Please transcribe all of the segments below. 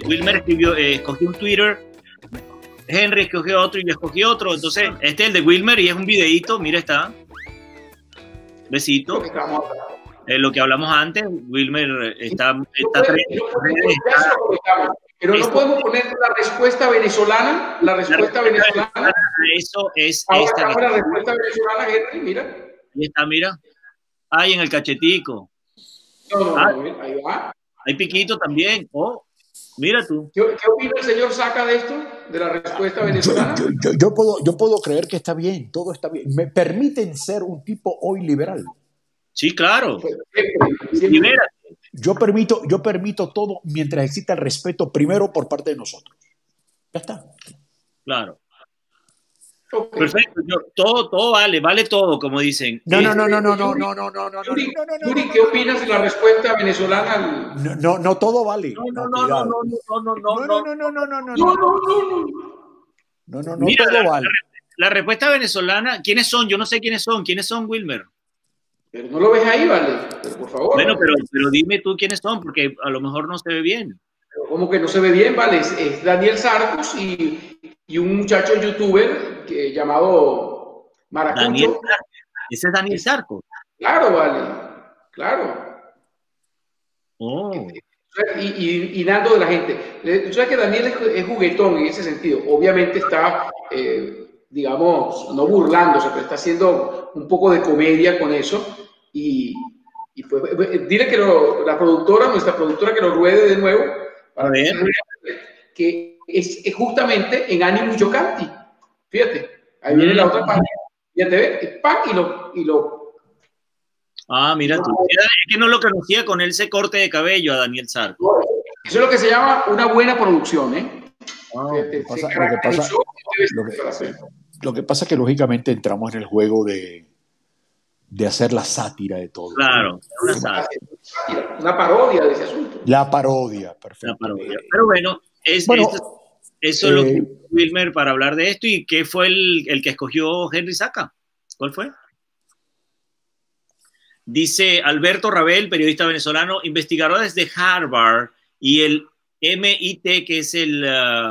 Wilmer escribió, escogió un Twitter, Henry escogió otro y yo escogí otro. Entonces, este es el de Wilmer y es un videíto, mira, está. Besito. Lo que hablamos antes, Wilmer está pero no podemos poner la respuesta venezolana. La respuesta venezolana. Eso es esta. La respuesta venezolana, Henry, mira. Ahí está, mira. Ahí en el cachetico. No, ahí va. Hay piquito también. Oh, mira tú. ¿Qué opina el señor Saca de esto? De la respuesta venezolana. Yo puedo creer que está bien, todo está bien. ¿Me permiten ser un tipo hoy liberal? Sí, claro. Yo permito todo mientras exista el respeto primero por parte de nosotros. Ya está. Claro. Okay. Perfecto. Todo vale todo, como dicen. No. Yuri, ¿qué opinas de la respuesta venezolana? No, todo vale. No, mira, todo vale. La respuesta venezolana, ¿quiénes son? Yo no sé quiénes son. ¿Quiénes son, Wilmer? Pero no lo ves ahí, vale. Pero, por favor. Bueno, pero dime tú quiénes son, porque a lo mejor no se ve bien. ¿Cómo que no se ve bien, vale? Es Daniel Sarcos y un muchacho youtuber llamado Maracucho. ¿Ese es Daniel Sarcos? Claro, vale. Claro. Oh. Y Nando de la gente. Tú sabes que Daniel es juguetón en ese sentido. Obviamente está, digamos, no burlándose, pero está haciendo un poco de comedia con eso. Y pues, dile que nuestra productora, que lo ruede de nuevo. A ver. Que es justamente en Animus Yocanti. Fíjate, ahí viene la otra parte. Fíjate, y lo. Ah, mira tú. Es que no lo conocía con ese corte de cabello a Daniel Sarcos. Eso es lo que se llama una buena producción, ¿eh? Lo que pasa es que lógicamente entramos en el juego de hacer la sátira de todo. Claro, una parodia de ese asunto. La parodia, perfecto. La parodia. Pero bueno, eso es lo que Wilmer para hablar de esto. ¿Y qué fue el que escogió Henry Saca? ¿Cuál fue? Dice Alberto Rabel, periodista venezolano, investigador desde Harvard y el MIT, que es el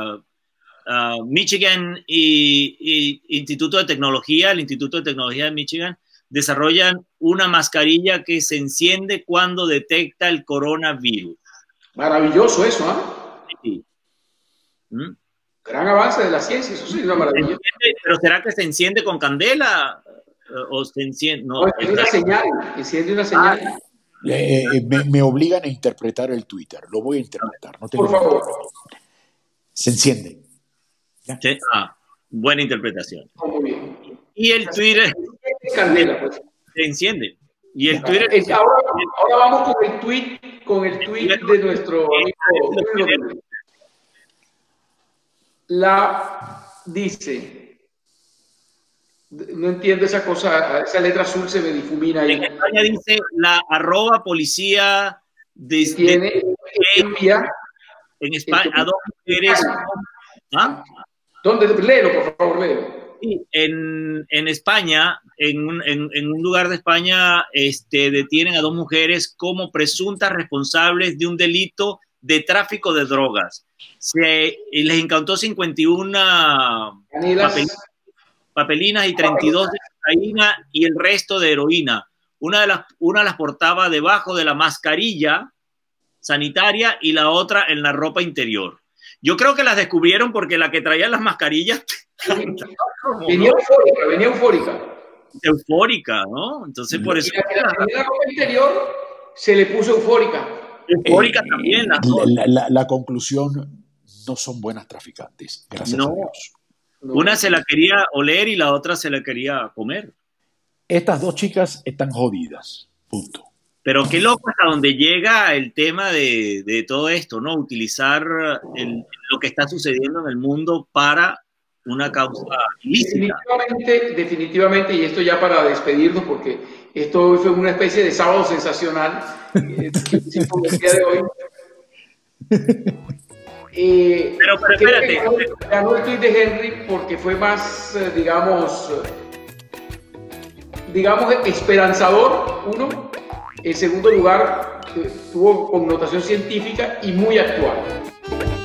Michigan Instituto de Tecnología, el Instituto de Tecnología de Michigan, desarrollan una mascarilla que se enciende cuando detecta el coronavirus. Maravilloso eso, ¿ah? ¿eh? Sí. Gran avance de la ciencia, eso sí es una maravilla. ¿Pero será que se enciende con candela? ¿O se enciende? No, enciende una señal. Enciende una señal. Me obligan a interpretar el Twitter. Lo voy a interpretar. No tengo Por favor. Se enciende. Sí. Buena interpretación. Muy bien. Y el Twitter candela, pues. Se enciende. Y el Twitter. Ahora vamos con el tweet de nuestro amigo. Dice, no entiendo esa cosa, esa letra azul se me difumina ahí. En España dice la @policía tiene en España a 2 mujeres. ¿Dónde? Léelo, por favor, léelo. En España, en un lugar de España, detienen a 2 mujeres como presuntas responsables de un delito de tráfico de drogas. Les incautó 51 papelinas y 32 de cocaína y el resto de heroína. Una las portaba debajo de la mascarilla sanitaria y la otra en la ropa interior. Yo creo que las descubrieron porque la que traía las mascarillas venía eufórica. Eufórica, ¿no? Entonces por eso. Y la ropa interior se le puso eufórica. Eufórica también. La conclusión, no son buenas traficantes, gracias a Dios. Una se la quería oler y la otra se la quería comer. Estas 2 chicas están jodidas, punto. Pero qué loco hasta donde llega el tema de todo esto, ¿no? Utilizar lo que está sucediendo en el mundo para una causa ilícita. Definitivamente, y esto ya para despedirnos, porque esto fue una especie de sábado sensacional, el día de hoy. Pero espérate. Ganó el tweet de Henry porque fue más, digamos, esperanzador, uno. En segundo lugar, tuvo connotación científica y muy actual.